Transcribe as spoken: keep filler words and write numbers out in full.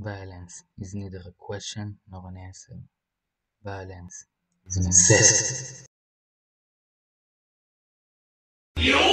Violence is neither a question nor an answer. Violence is a necessity.